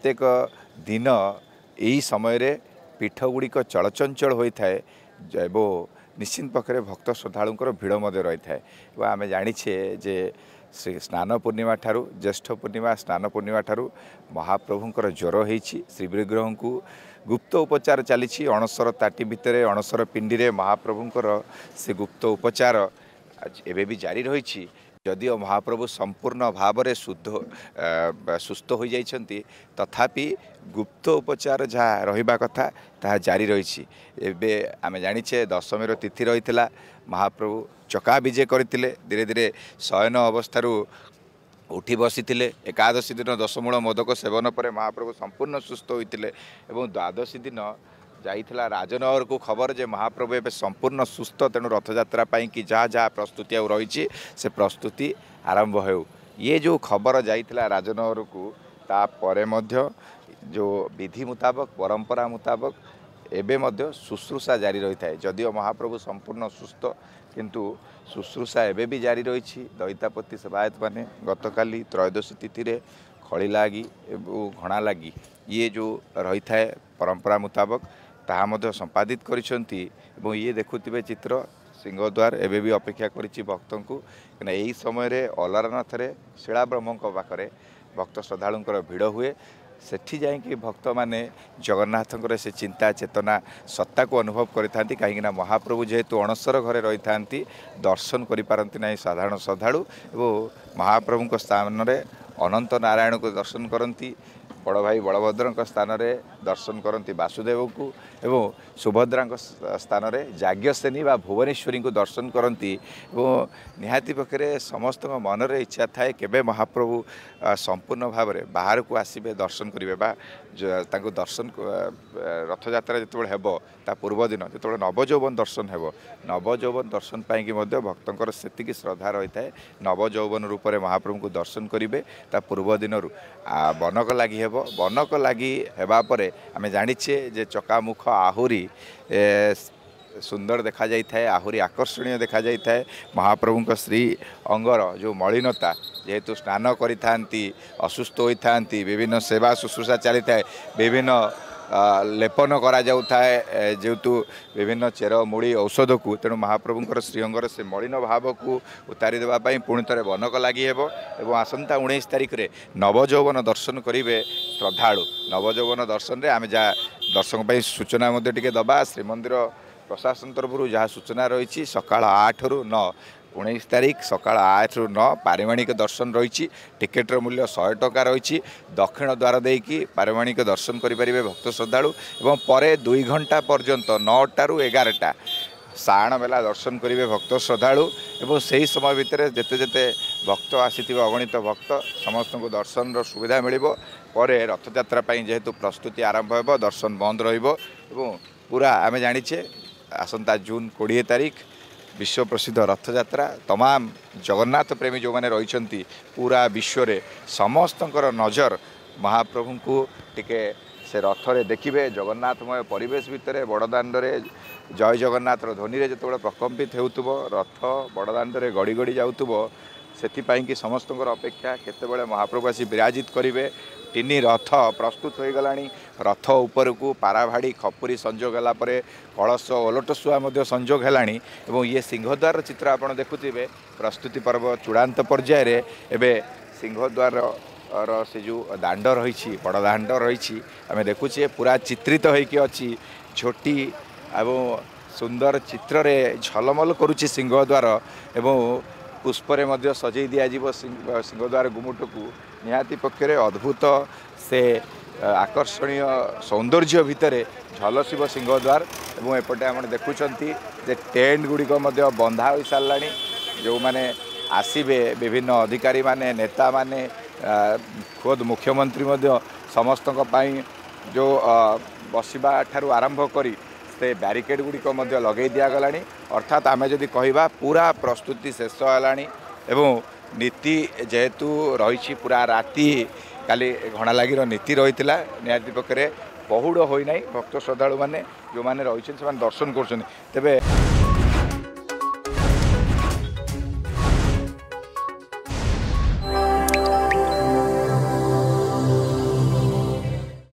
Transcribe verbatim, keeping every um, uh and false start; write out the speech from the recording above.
प्रत्येक दिन यही समय रे पीठ गुड़िक चलचंचल होता है एवं निश्चित पक्षे भक्त श्रद्धालुंर भिड़ रही है। आम जाचे जे श्री स्नान पूर्णिमा ठारू ज्येष्ठ पूर्णिमा स्नान पूर्णिमा ठारू महाप्रभुंर ज्वर होती श्रीविग्रह को गुप्त उपचार चली अणसर ताटी भितर अणसर पिंडी रे महाप्रभुंर से गुप्त उपचार एवं भी जारी रही। जदिओ महाप्रभु संपूर्ण भाव में शुद्ध सुस्थ हो जाइछंती तथापि गुप्त उपचार जहाँ रहिबा कथा ताहा जारी रही। एवं आम जाचे दशमी तिथि रही महाप्रभु चका विजय करते धीरे धीरे शयन अवस्था उठी बसी एकादशी दिन दशमूल मोदक सेवन पर महाप्रभु संपूर्ण सुस्थ होते और द्वादशी दिन जाइथिला राजनगर को खबर जे महाप्रभु ए संपूर्ण सुस्थ तेणु रथयात्रा कि जहाँ जहाँ प्रस्तुति रही से प्रस्तुति आरंभ हो। ये जो खबर जाइथिला राजनगर को तापर मध्य जो विधि मुताबक परंपरा मुताबक एबे मध्य शुश्रूषा जारी रही है। जदिओ महाप्रभु संपूर्ण सुस्थ किंतु शुश्रूषा एबे भी जारी रही। दैतापति सेवायत माने गतकाली त्रयोदशी तिथि रे खड़ी लागी एवं घणा लागी ये जो रही है परंपरा मुताबक ताहा मध्य संपादित करिसंती एवं ये देखुथिबे चित्र सिंहद्वार एबे भी अपेक्षा करिछि भक्तों को कना एही समय रे अलारनाथ रे शिला ब्रह्मों पाखरे भक्त श्रद्धालुंकर भिड़ हुए। सेठी जाइए भक्त माने जगन्नाथंकर से चिंता चेतना सत्ता को अनुभव करिथांती कहीं महाप्रभु जेहेतु अणसर घरे रही थांती दर्शन करि पारंती नाही साधारण श्रद्धालु एवं महाप्रभु स्थान रे अनंत नारायण को दर्शन करती बड़ भाई बलभद्र स्थान रे दर्शन करती वासुदेव को एवं सुभद्रा स्थान रे जाग्ञसेनी व भुवनेश्वरी को दर्शन करती एवं निहाती पक्षे समस्त मन रे इच्छा थाए केबे महाप्रभु संपूर्ण भाव में बाहर को आसबे दर्शन करेंगे बा तांको दर्शन रथयात्रा जो हेबो ता पूर्व दिन जो नवजौवन दर्शन हेबो नवजौवन दर्शन पाई भक्तों से श्रद्धा रही है। नवजौवन रूप में महाप्रभु को दर्शन करेंगे ता पूर्व दिन बनक लगी हेबो बनक लगी हेबा परे आमे जानिछे जे चकामुख आहुरी सुंदर देखा जाई थाए आहुरी आकर्षणीय देखा जाई थाए। महाप्रभु श्री अंगर जो मलिनता जेहेतु स्नान करि थांती असुस्थ होई थांती विभिन्न सेवा शुश्रूषा चली थाए विभिन्न लेपन करा जाउ थाए जेहेतु विभिन्न चेर मुड़ी औषध को तेणु महाप्रभुंर श्रीअंगर से मलिन भाव को उतारी देबा पई पुणी थे बनक लगी हेबो एवं आसंता उन्नीस तारिख रे नवजौवन दर्शन करेंगे श्रद्धालु। नवजौवन दर्शन रे आमे जा दर्शक पई सूचना मध्य टिके दबा श्रीमंदिर प्रशासन तरफ जहाँ सूचना रही सकाल आठ रु नौ उन्नीस तारीख सकाल आठ रु नौ पारिवाणिक दर्शन रही टिकेटर मूल्य सौ टका रही दक्षिण द्वार देकी पारिवाणिक दर्शन करेंगे भक्त श्रद्धालु एवं परे दुई घंटा पर्यंत नौटा रु एगारटा साण मेला दर्शन करेंगे भक्त श्रद्धालु एवं सही समय भितर जेते जेते भक्त आसी अगणित भक्त समस्त को दर्शन सुविधा मिल रथयात्रा जेहेतु प्रस्तुति आरंभ हो दर्शन बंद रहिबो एवं पूरा आमे जानिछे आसंता जून कोड़े तारीख विश्व प्रसिद्ध रथयात्रा तमाम जगन्नाथ प्रेमी जो मैंने रही पूरा विश्व रे समस्तंकर नजर महाप्रभु को टिके से रथ रे देखिबे जगन्नाथमय परिवेश भितर बड़दाण्ड रे जय जगन्नाथ ध्वनि रे जतबेले प्रकम्पित हेउतबो रथ बड़दाण्ड रे गड़ी गड़ी जाउतबो सेथिपाई कि समस्तंकर अपेक्षा केतेबेले महाप्रभु आसी विराजित करिवे। तीन रथ प्रस्तुत हो गलानी रथ ऊपर को पाराभाड़ी खपुरी संजोग है कलश ओलटसुआ संजोग है और ये सिंहद्वार चित्र आपड़ देखुवे प्रस्तुति पर्व चूड़ांत पर्यायर एवं सिंहद्वार से जो दाण्ड रही बड़ दाण्ड रही आम देखुचे पूरा चित्रित होइकी अच्छी झोटी एवं सुंदर चित्र रे झलमल करुच्ची सिंहद्वार एवं पुष्परे मध्य सजई दिज्व सिंहद्वार गुमुट को निहाती पक्षरे अद्भुत से आकर्षणीय सौंदर्य भितर झलसिब सिंहद्वार एवं एपटे आम देखुं जे टेंट गुड़िक बंधा हो सारा जो मैंने आसबे विभिन्न अधिकारी माने नेता माने खुद मुख्यमंत्री समस्त जो बसवा ठारू आरंभ करी से बैरिकेड गुड़िक लगे दिगला अर्थात आम जदि कहवा पूरा प्रस्तुति शेष है एवं नीति जेहेतु रही पूरा राति काली घणा लगी नीति रही निहाती पक्षरे पहुड़ होना भक्त श्रद्धालु मैंने जो मैंने रही दर्शन कर